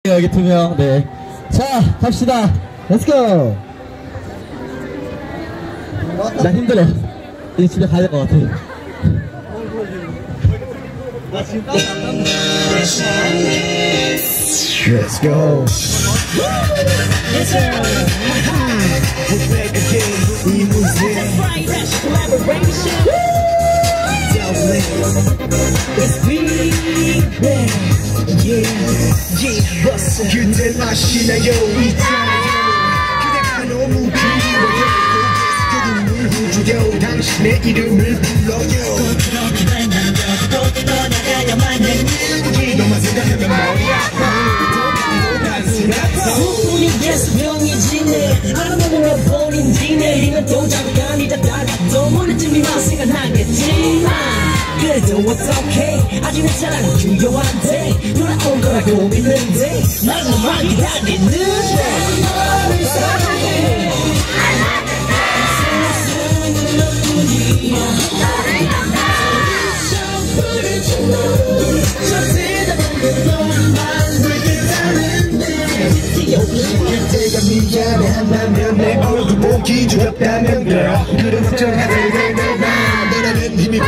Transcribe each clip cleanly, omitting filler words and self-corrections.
여기 2명. 네. 자, 갑시다. 렛츠고. 나 힘들어. 이제 집에 가야 될 것 같아. 나 지금 땀이 안 났네. Let's go. Yes, sir. We're back again. 이 무대. It's big bang. Yeah, yeah, bust it. 그대 마시나요? 그대가 너무 그리워요. 그림을 훔쳐요. 당신의 이름을 불러요. 꼭 그렇게 만나면 꼭 떠나가야만 해. 너만 생각하면 머리야. 소문이 계속 병이 지네. 아무도 몰라버린 뒤네. 이건 또 작업이 아니다. 다가도 모르지만 생각하겠지만 그래도 it's okay. 아직 내 사랑은 중요한데 돌아올 거라고 믿는데 나만 기다리는데 너를 사랑해. 세상은 너뿐이야. 너를 샴푸를 주고 저 대답은 너만 그렇다는데 그때가 미안해한다면 내 얼굴 보기 두렵다면 그래 걱정하지 마. 너라는 힘이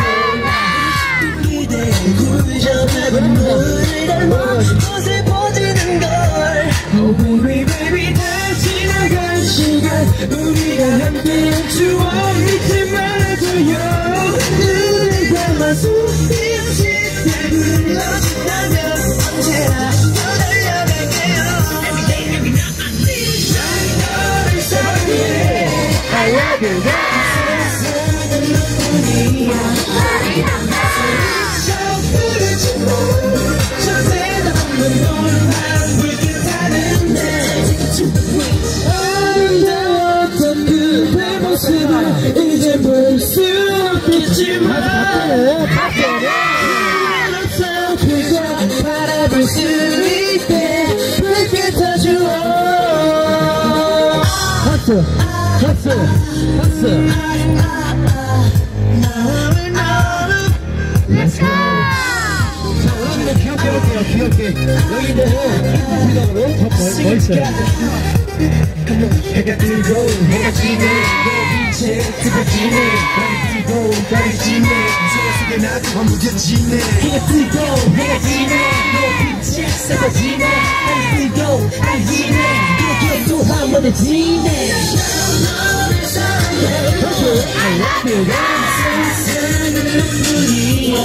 굴절하고 너를 닮아 곳에 퍼지는 걸. Oh baby baby 다시 나갈 시간 우리가 함께한 추억 잊지 말아줘요. 눈을 감아 숨이 없이 날 불러준다면 언제나 떠달려갈게요. Every day every night I need you. 너를 사랑해. I love you. 세상은 너뿐이야. 너를 남아 저 대답은 너만 불끗하는데 아름다웠던 그대 모습을 이제 볼 수 없겠지만 그저 바라볼 수 있게 불끗해주어. 박수 박수 박수. Let's go. 기억해볼게요. 기억해. 여기 보고 인터뷰로 더 멋있어요. 해가 뜨고 해가 지네. 내 빛에 뜨거지네. 달이 뜨고 달이 지네. 저 속에 나도 무뎌지네. 해가 뜨고 해가 지네. 내 빛에 뜨거지네. 달이 뜨고 달이 지네. 그렇게 또 한 번에 지네. I love you. 세상은 너뿐이야.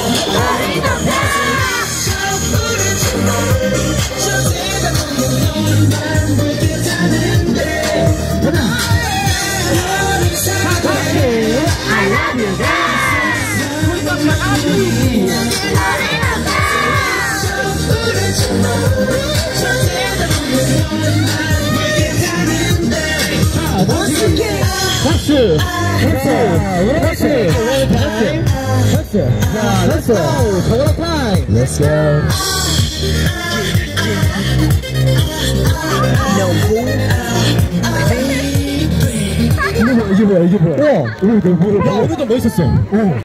저 대답은 너만 불끗하는데 너를 사랑해. I love you. 저 대답은 너만 불끗하는데 Once again. 박수 박수 박수 박수. 자, let's go. 저거로 타임. Let's go. 이게 뭐야? 이게 뭐야? 와, 오늘 너무 멋있었어.